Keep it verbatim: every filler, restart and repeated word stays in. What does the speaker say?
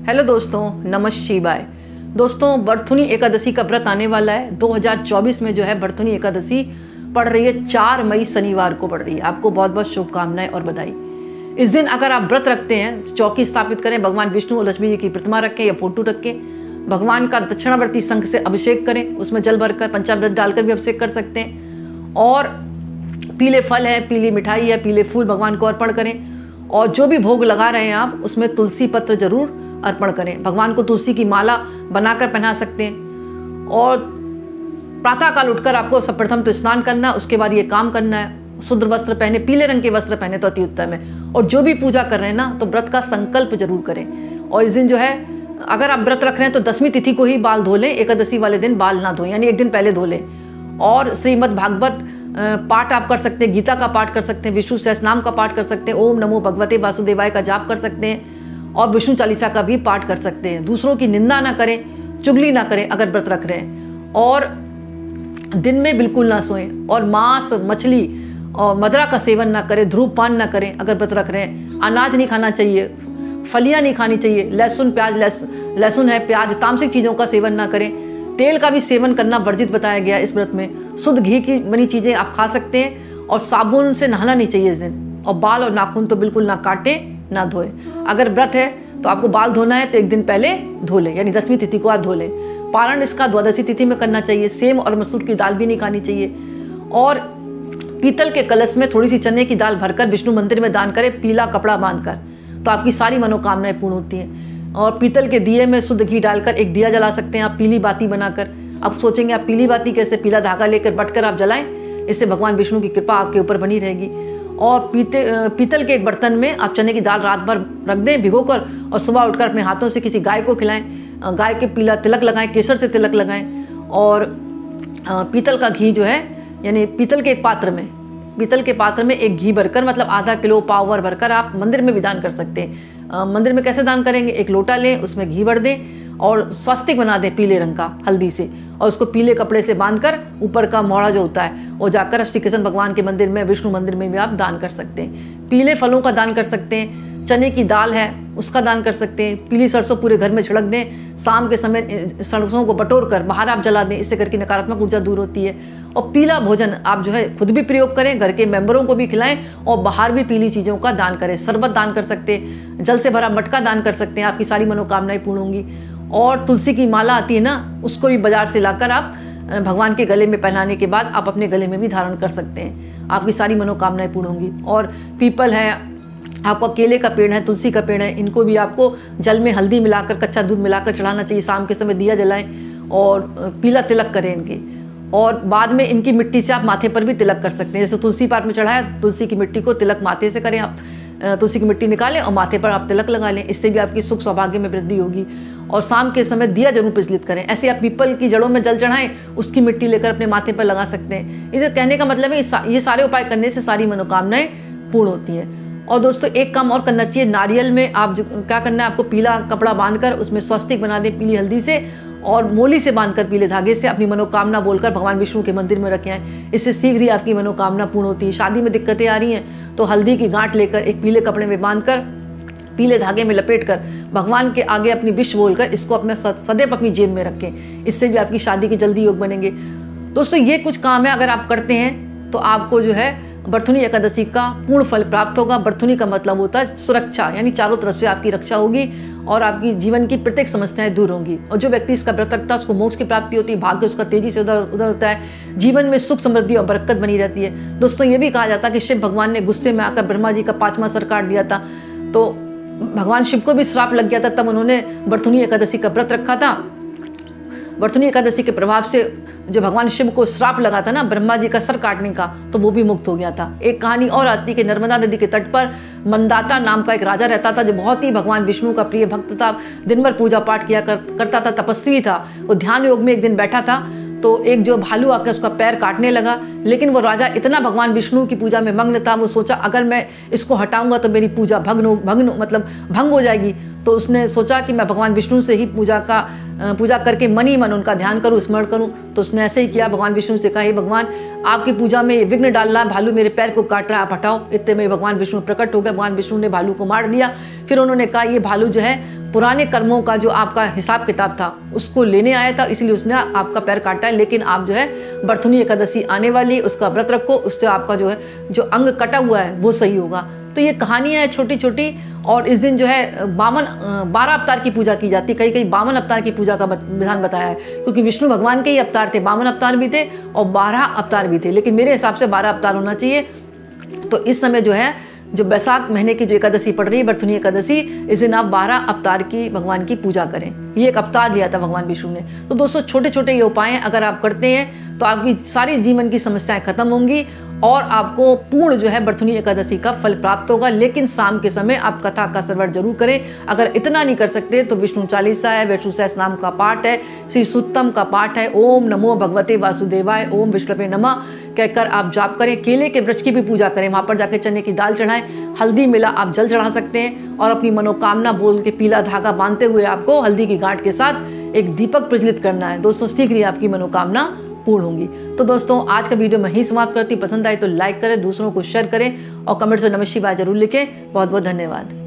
Hello दोस्तों, नमः शिवाय। दोस्तों, बरथुनी एकादशी का व्रत आने वाला है। दो हज़ार चौबीस में जो है बरथुनी एकादशी पड़ रही है, चार मई शनिवार को पड़ रही है। आपको बहुत बहुत शुभकामनाएं और बधाई। इस दिन अगर आप व्रत रखते हैं, चौकी स्थापित करें, भगवान विष्णु और लक्ष्मी जी की प्रतिमा रखें या फोटो रखें, भगवान का दक्षिणावर्ती शंख से अभिषेक करें, उसमें जल भरकर पंचामृत डालकर भी अभिषेक कर सकते हैं। और पीले फल है, पीली मिठाई है, पीले फूल भगवान को अर्पण करें। और जो भी भोग लगा रहे हैं आप, उसमें तुलसी पत्र जरूर अर्पण करें। भगवान को तुलसी की माला बनाकर पहना सकते हैं। और प्रातःकाल उठकर आपको सर्वप्रथम तो स्नान करना, उसके बाद ये काम करना है। शुद्ध वस्त्र पहने, पीले रंग के वस्त्र पहने तो अति उत्तम है। और जो भी पूजा कर रहे हैं ना, तो व्रत का संकल्प जरूर करें। और इस दिन जो है, अगर आप व्रत रख रहे हैं तो दसवीं तिथि को ही बाल धो लें, एकादशी वाले दिन बाल ना धोएं, यानी एक दिन पहले धो लें। और श्रीमद् भागवत पाठ आप कर सकते हैं, गीता का पाठ कर सकते हैं, विष्णु सहस्रनाम का पाठ कर सकते हैं, ओम नमो भगवते वासुदेवाय का जाप कर सकते हैं, और विष्णु चालीसा का भी पाठ कर सकते हैं। दूसरों की निंदा ना करें, चुगली ना करें अगर व्रत रख रहे हैं। और दिन में बिल्कुल ना सोएं, और मांस, मछली और मदिरा का सेवन ना करें, धूम्रपान ना करें अगर व्रत रख रहे हैं। अनाज नहीं खाना चाहिए, फलियां नहीं खानी चाहिए, लहसुन प्याज लहसुन है, प्याज, तामसिक चीज़ों का सेवन ना करें। तेल का भी सेवन करना वर्जित बताया गया इस व्रत में। शुद्ध घी की बनी चीज़ें आप खा सकते हैं। और साबुन से नहाना नहीं चाहिए इस दिन। और बाल और नाखून तो बिल्कुल ना काटें, ना धोए। अगर व्रत है तो आपको बाल धोना है तो एक दिन पहले धो लें, यानी दसवीं तिथि को आप धो लें। पारण इसका द्वादशी तिथि में करना चाहिए। सेम और मसूर की दाल भी नहीं खानी चाहिए। और पीतल के कलश में थोड़ी सी चने की दाल भरकर विष्णु मंदिर में दान करें, पीला कपड़ा बांधकर, तो आपकी सारी मनोकामनाएं पूर्ण होती हैं। और पीतल के दिए में शुद्ध घी डालकर एक दिया जला सकते हैं आप, पीली बाती बनाकर। आप सोचेंगे आप पीली बाती कैसे, पीला धागा लेकर बटकर आप जलाएं, इससे भगवान विष्णु की कृपा आपके ऊपर बनी रहेगी। और पीते पीतल के एक बर्तन में आप चने की दाल रात भर रख दें भिगोकर, और सुबह उठकर अपने हाथों से किसी गाय को खिलाएं। गाय के पीला तिलक लगाएं, केसर से तिलक लगाएं। और पीतल का घी जो है, यानी पीतल के एक पात्र में पीतल के पात्र में एक घी भरकर, मतलब आधा किलो पाव भर भरकर आप मंदिर में भी दान कर सकते हैं। मंदिर में कैसे दान करेंगे, एक लोटा लें, उसमें घी भर दें और स्वास्तिक बना दें पीले रंग का हल्दी से, और उसको पीले कपड़े से बांधकर ऊपर का मोड़ा जो होता है वो जाकर श्री कृष्ण भगवान के मंदिर में, विष्णु मंदिर में भी आप दान कर सकते हैं। पीले फलों का दान कर सकते हैं। चने की दाल है उसका दान कर सकते हैं। पीली सरसों पूरे घर में छिड़क दें। शाम के समय सरसों को बटोर कर बाहर आप जला दें, इससे घर की नकारात्मक ऊर्जा दूर होती है। और पीला भोजन आप जो है खुद भी प्रयोग करें, घर के मेंबरों को भी खिलाएं, और बाहर भी पीली चीज़ों का दान करें। शरबत दान कर सकते हैं, जल से भरा मटका दान कर सकते हैं, आपकी सारी मनोकामनाएं पूर्ण होंगी। और तुलसी की माला आती है ना, उसको भी बाजार से लाकर आप भगवान के गले में पहनाने के बाद आप अपने गले में भी धारण कर सकते हैं। आपकी सारी मनोकामनाएं पूर्ण होंगी। और पीपल है, आपका केले का पेड़ है, तुलसी का पेड़ है, इनको भी आपको जल में हल्दी मिलाकर, कच्चा दूध मिलाकर चढ़ाना चाहिए। शाम के समय दिया जलाएं और पीला तिलक करें इनके। और बाद में इनकी मिट्टी से आप माथे पर भी तिलक कर सकते हैं। जैसे तुलसी पाठ में चढ़ाया, तुलसी की मिट्टी को तिलक माथे से करें आप। तुलसी की मिट्टी निकालें और माथे पर आप तिलक लगा लें, इससे भी आपकी सुख सौभाग्य में वृद्धि होगी। और शाम के समय दिया जरूर प्रज्वलित करें। ऐसे आप पीपल की जड़ों में जल चढ़ाएं, उसकी मिट्टी लेकर अपने माथे पर लगा सकते हैं। इसे कहने का मतलब है ये सारे उपाय करने से सारी मनोकामनाएं पूर्ण होती हैं। और दोस्तों, एक काम और करना चाहिए। नारियल में आप जो क्या करना है, आपको पीला कपड़ा बांधकर उसमें स्वस्तिक बना दें पीली हल्दी से, और मोली से बांधकर पीले धागे से अपनी मनोकामना बोलकर भगवान विष्णु के मंदिर में रखे आएं। इससे शीघ्र ही आपकी मनोकामना पूर्ण होती है। शादी में दिक्कतें आ रही हैं तो हल्दी की गांठ लेकर एक पीले कपड़े में बांधकर, पीले धागे में लपेटकर भगवान के आगे अपनी विश बोलकर इसको अपने सदैव अपनी जेब में रखें। इससे भी आपकी शादी के जल्दी योग बनेंगे। दोस्तों, ये कुछ काम है, अगर आप करते हैं तो आपको जो है बरथुनी एकादशी का पूर्ण फल प्राप्त होगा। बरथुनी का मतलब होता है सुरक्षा, यानी चारों तरफ से आपकी रक्षा होगी और आपकी जीवन की प्रत्येक समस्याएं दूर होंगी। और जो व्यक्ति इसका व्रत रखता है उसको मोक्ष की प्राप्ति होती है, भाग्य उसका तेजी से उधर उधर होता है, जीवन में सुख समृद्धि और बरकत बनी रहती है। दोस्तों, ये भी कहा जाता है कि शिव भगवान ने गुस्से में आकर ब्रह्मा जी का पांचवा सर काट दिया था, तो भगवान शिव को भी श्राप लग गया था, तब उन्होंने बरथुनी एकादशी का व्रत रखा था। बरथुनी एकादशी के प्रभाव से जो भगवान शिव को श्राप लगा था ना ब्रह्मा जी का सर काटने का, तो वो भी मुक्त हो गया था। एक कहानी और आती है कि नर्मदा नदी के तट पर मंदाता नाम का एक राजा रहता था, जो बहुत ही भगवान विष्णु का प्रिय भक्त था। दिन भर पूजा पाठ किया कर, करता था, तपस्वी था। वो ध्यान योग में एक दिन बैठा था तो एक जो भालू आकर उसका पैर काटने लगा, लेकिन वो राजा इतना भगवान विष्णु की पूजा में मग्न था, वो सोचा अगर मैं इसको हटाऊंगा तो मेरी पूजा भग्न भग्न मतलब भंग हो जाएगी। तो उसने सोचा कि मैं भगवान विष्णु से ही पूजा का पूजा करके मन ही मन उनका ध्यान करूँ, स्मरण करूँ। तो उसने ऐसे ही किया, भगवान विष्णु से कहा, हे भगवान, आपकी पूजा में विघ्न डाल रहा है, भालू मेरे पैर को काट रहा है, आप हटाओ। इतने में भगवान विष्णु प्रकट हो गए। भगवान विष्णु ने भालू को मार दिया। फिर उन्होंने कहा, ये भालू जो है पुराने कर्मों का जो आपका हिसाब किताब था उसको लेने आया था, इसलिए उसने आपका पैर काटा है। लेकिन आप जो है बरथुनी एकादशी आने वाली, उसका व्रत रखो, उससे आपका जो है जो अंग कटा हुआ है वो सही होगा। तो ये कहानियाँ हैं छोटी छोटी। और इस दिन जो है बावन बारह अवतार की पूजा की जाती है। कई कई बावन अवतार की पूजा का विधान बताया है, क्योंकि विष्णु भगवान के ही अवतार थे, बावन अवतार भी थे और बारह अवतार भी थे, लेकिन मेरे हिसाब से बारह अवतार होना चाहिए। तो इस समय जो है जो बैसाख महीने की जो एकादशी पड़ रही है बरथुनी एकादशी, इस दिन आप बारह अवतार की भगवान की पूजा करें। ये एक अवतार लिया था भगवान विष्णु ने। तो दोस्तों छोटे छोटे ये उपाय अगर आप करते हैं तो आपकी सारी जीवन की समस्याएं खत्म होंगी और आपको पूर्ण जो है बरथुनी एकादशी का फल प्राप्त होगा। लेकिन शाम के समय आप कथा का श्रवण जरूर करें। अगर इतना नहीं कर सकते तो विष्णु चालीसा है, विष्णु सहस्त्र नाम का पाठ है, श्री सुत्तम का पाठ है, ओम नमो भगवते वासुदेवाय, ओम विष्णुवे नमः कहकर आप जाप करें। केले के वृक्ष की भी पूजा करें, वहाँ पर जाकर चने की दाल चढ़ाएं, हल्दी मिला आप जल चढ़ा सकते हैं और अपनी मनोकामना बोल के पीला धागा बांधते हुए आपको हल्दी की गांठ के साथ एक दीपक प्रज्वलित करना है। दोस्तों शीघ्र ही आपकी मनोकामना पूर्ण होंगी। तो दोस्तों आज का वीडियो मैं ही समाप्त करती। पसंद आए तो लाइक करें, दूसरों को शेयर करें और कमेंट से नमः शिवाय जरूर लिखें। बहुत बहुत धन्यवाद।